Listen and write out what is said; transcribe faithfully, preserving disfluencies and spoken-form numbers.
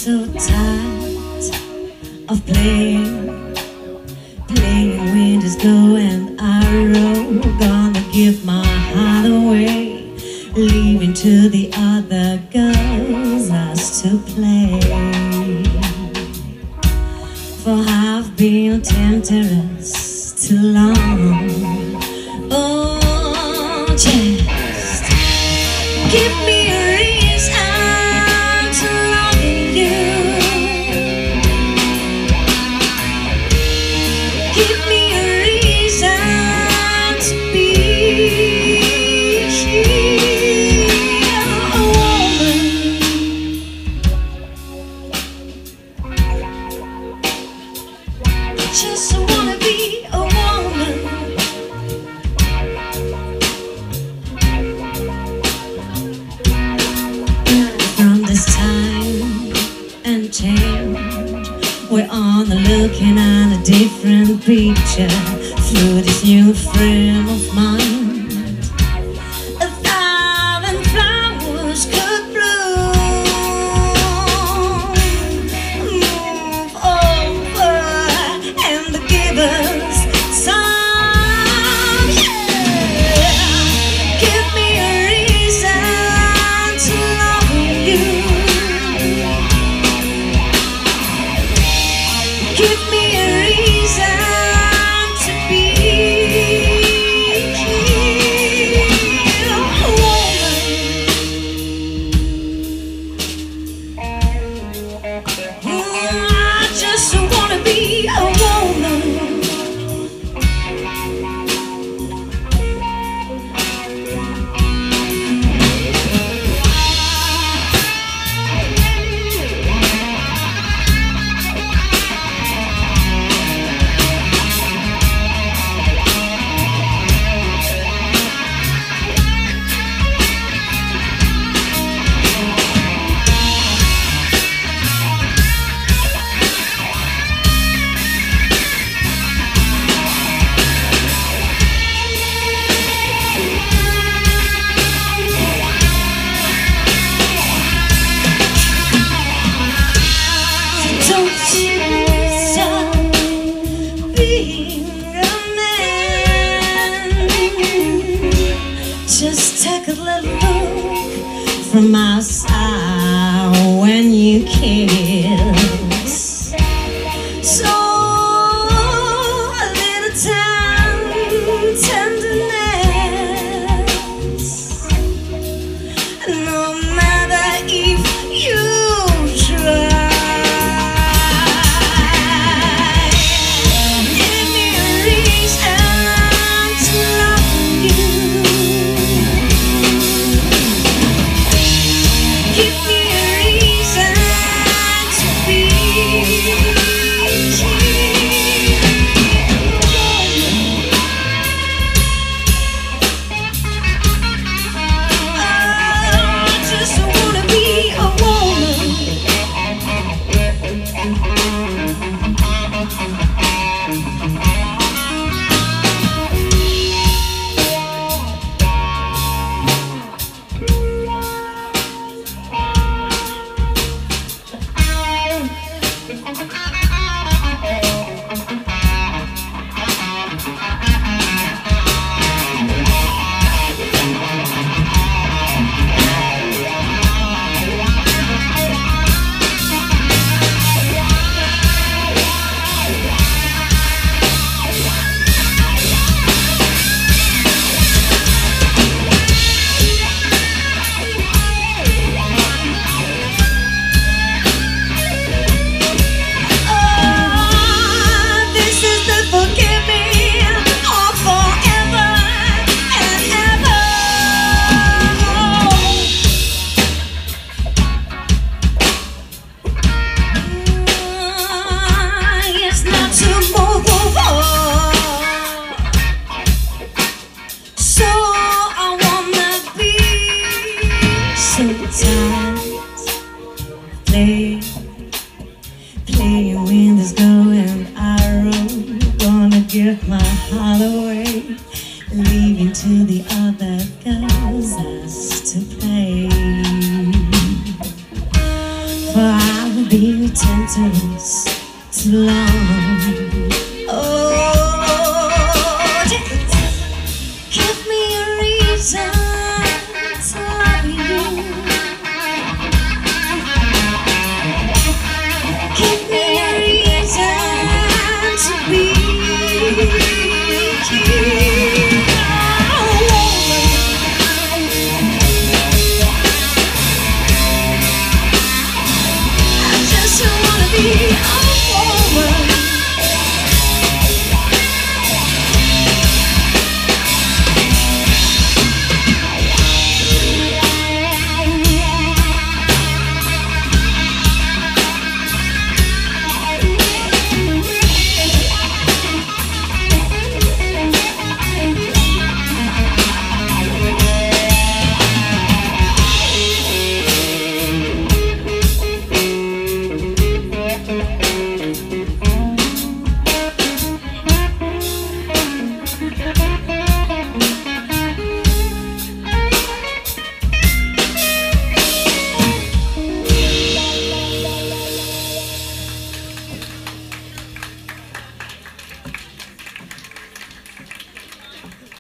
so tired of playing, playing wind is going arrow. Gonna give my heart away, leaving to the other girls us to play. For I've been temptress too long. Oh, just give me a reason to love you. Give me a reason to be a woman. I just wanna be a woman. From this time and change, we're on the looking at a different picture through this new frame of mind. A thousand flowers could bloom. Move over and give us some, yeah. Give me a reason to love you. Give me a reason to be a woman. I just wanna be a woman. Don't you stop being a man. Just take a little look from my side when you kiss. So a little time, tenderness. No matter if you try. Play, playing wind is going arrow. Gonna give my heart away, leaving to the other girls us to play. For I been tense too long.